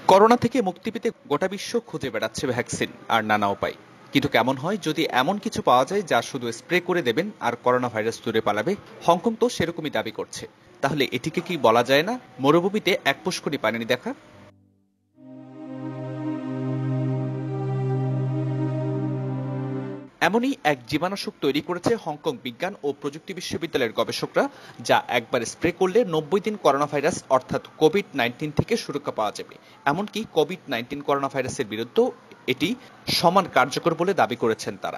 Corona থেকে মুক্তি পেতে গোটা বিশ্ব খুঁজে বেড়াচ্ছে ভ্যাকসিন আর নানা উপায়। কিন্তু কেমন হয় যদি এমন কিছু পাওয়া যায় যা শুধু স্প্রে করে দেবেন আর করোনা ভাইরাস দূরে পালাবে? হংকং তো সেরকমই দাবি করছে। তাহলে এটিকে কি বলা যায় না মরুভূমিতে এক পুষ্করি পানি দেখা? এমনই এক জীবাণুশক তৈরি করেছে হংকং বিজ্ঞান ও প্রযুক্তি বিশ্ববিদ্যালয়ের গবেষকরা, যা একবার স্প্রে করলে ৯০ দিন করোনা ভাইরাস অর্থাৎ কোভিড-19 থেকে সুরক্ষা পাওয়া যাবে। এমনকি কোভিড-19 করোনা ভাইরাসের বিরুদ্ধেও এটি সমান কার্যকর বলে দাবি করেছেন তারা।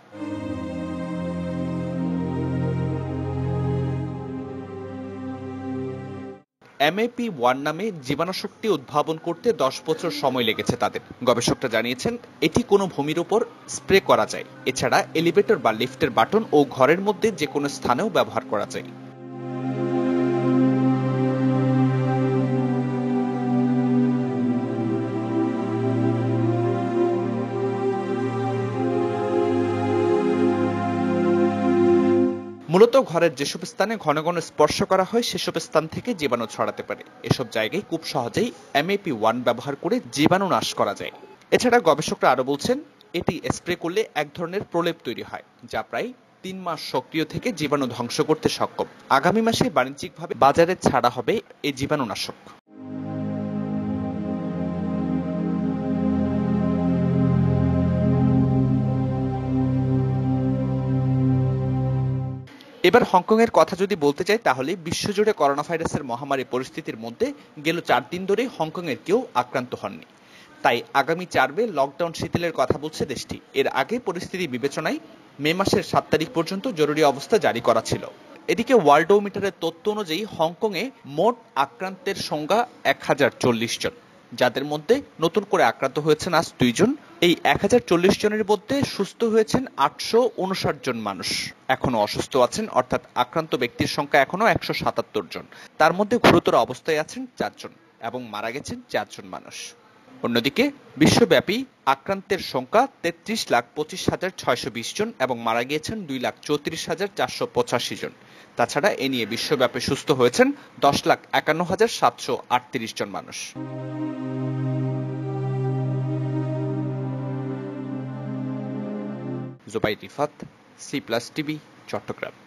MAP-1 নামে জীবাণুশক্তি উদ্ভাবন করতে ১০ বছর সময় লেগেছে তাদের। গবেষকরা জানিয়েছেন এটি কোনো ভূমির উপর স্প্রে করা যায়। এছাড়া এলিভেটর বা লিফটের বাটন ও ঘরের মধ্যে যে কোনো স্থানেও ব্যবহার করা যায়। মূলত ঘরের যেসব স্থানে ঘন ঘন স্পর্শ করা হয় সেসব স্থান থেকে জীবাণু ছড়াতে পারে। এসব জায়গায় খুব সহজেই MAP-1 ব্যবহার করে জীবাণু নাশ করা যায়। এছাড়া গবেষকরা আরো বলছেন এটি স্প্রে করলে এক ধরনের প্রলেপ তৈরি হয়, যা প্রায় ৩ মাস সক্রিয় থেকে জীবাণু ধ্বংস করতে সক্ষম। আগামী মাসে বাণিজ্যিকভাবে বাজারে ছাড়া হবে এই জীবাণুনাশক। এবার হংকং এর কথা যদি বলতে চাই তাহলে বিশ্বজুড়ে করোনা ভাইরাসের মহামারী পরিস্থিতির মধ্যে গেল ৪ দিন ধরে হংকং এর কেউ আক্রান্ত হননি। তাই আগামী ৪ মে লকডাউন শিথিলের কথা বলছে দেশটি। এর আগে পরিস্থিতি বিবেচনায় মে মাসের ৭ তারিখ পর্যন্ত জরুরি অবস্থা জারি করা ছিল। এদিকে ওয়ার্ল্ডোমিটারের তথ্য অনুযায়ী হংকং এ মোট আক্রান্তের সংখ্যা ১০৪০ জন, যাদের মধ্যে নতুন করে আক্রান্ত হয়েছেন আজ ২ জন। এই ১০৪০ জনের মধ্যে সুস্থ হয়েছেন ৮৫৯ জন মানুষ। এখনো অসুস্থ আছেন, অর্থাৎ আক্রান্ত ব্যক্তির সংখ্যা এখনো ১৭৭ জন। তার মধ্যে গুরুতর অবস্থায় আছেন ৪ জন এবং মারা গেছেন ৪ জন মানুষ। অন্যদিকে বিশ্বব্যাপী আক্রান্তের সংখ্যা ৩৩,২৫,৬২০ জন এবং মারা গিয়েছেন ২,৩৪,৪৮৫ জন। তাছাড়া এ নিয়ে বিশ্বব্যাপী সুস্থ হয়েছেন ১০,৫১,৭৩৮ জন মানুষ। Zubair Rifat, C+ TV, Chittagong.